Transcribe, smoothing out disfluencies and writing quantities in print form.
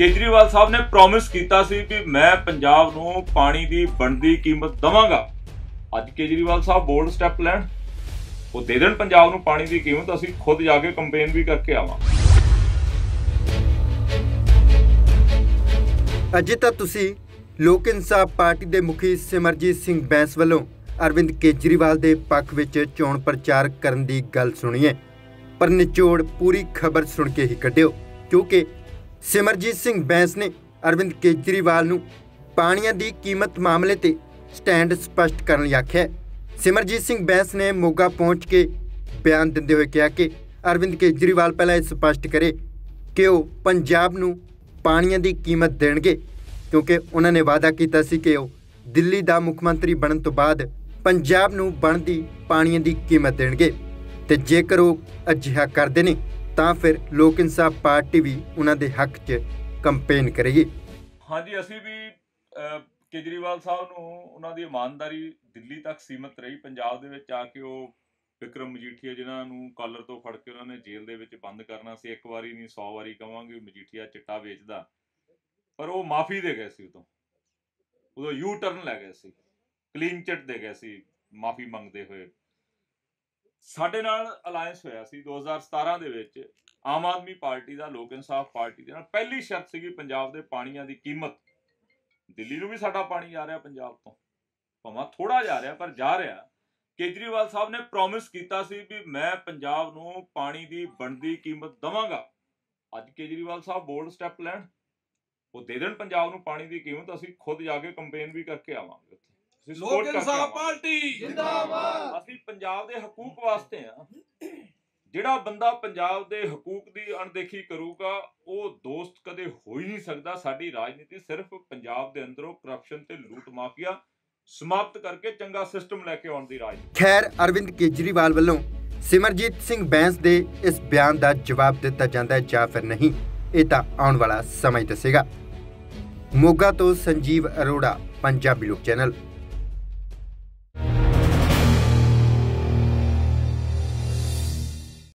केजरीवाल साहब ने प्रॉमिस कीता सी कि मैं पंजाब नूं पानी दी बनदी कीमत दवांगा। अज केजरीवाल साहब बोल्ड स्टैप लैण, वो दे देण पंजाब नूं पानी दी कीमत। असीं खुद जाके कंपेन भी करके आवांगे। अजे तां तुसीं लोक इंसाफ पार्टी के मुखी सिमरजीत सिंह बैंस वालों अरविंद केजरीवाल के पक्ष विच चोण प्रचार करन दी गल सुनी है, पर निचोड़ पूरी खबर सुन के ही कढियो, क्योंकि सिमरजीत सिंह बैंस ने अरविंद केजरीवाल नूं पाणीआं दी कीमत मामले ते स्टैंड स्पष्ट करन आख्या। सिमरजीत सिंह बैंस ने मोगा पहुंच के बयान दिंदे हुए कहा कि अरविंद केजरीवाल पहले स्पष्ट करे कि वो पंजाब नूं पाणीआं दी कीमत देणगे, क्योंकि उन्होंने वादा किया सी कि वो दिल्ली का मुख मंत्री बनने तो बाद पंजाब नूं बनदी पाणीआं दी कीमत देणगे, ते जेकर वो अजिहा करदे ने तां फिर लोक इंसाफ पार्टी भी उन्हां दे हक च कंपेन करेगी। हाँ जी, असीं भी केजरीवाल साहब नूं उन्हां दी ईमानदारी दिल्ली तक सीमित रही। पंजाब दे विच आके वो विक्रम मजीठिया जिन्हां नूं कालर तो फड़ के उन्होंने जेल दे विच बंद करना सी, एक वारी नहीं 100 वारी कहांगे मजीठिया चिट्टा वेचदा, पर वो माफ़ी दे गए सी। उदों यू टर्न लै गए सी, क्लीन चिट दे गए सी माफ़ी मंगते हुए। साडे नाल अलायंस होया सी 2017 दे विच आम आदमी पार्टी दा लोक इंसाफ पार्टी दे नाल। पहली शर्त सीगी पंजाब दे पाणीआं दी कीमत। दिल्ली नूं भी साडा पानी जा रहा पंजाब तो, भावें थोड़ा जा रहा पर जा रहा। केजरीवाल साहब ने प्रॉमिस कीता सी कि मैं पंजाब नूं पानी दी बनदी कीमत दवांगा। अज केजरीवाल साहब बोल्ड स्टैप लैण, वो दे देण पंजाब नूं पानी दी कीमत। असीं खुद जाके कंपेन भी करके आवांगे। लोक इंसाफ पार्टी जिंदाबाद। असीं पंजाब दे हकूक वास्ते आ। जिहड़ा बंदा पंजाब दे हकूक दी अणदेखी करूगा वो दोस्त कदे हो ही नहीं सकदा। साडी राजनीति सिर्फ पंजाब दे अंदरों करप्शन ते लूट माफिया समाप्त करके चंगा सिस्टम लैके आउण दी राजनीति। खैर, अरविंद केजरीवाल वालों सिमरजीत सिंह बैंस दे इस बयान का जवाब दिता जाता है या फिर नहीं, ये तां आउण वाला समय दसेगा। मोगा तो संजीव अरोड़ा, पंजाबी लोक चैनल।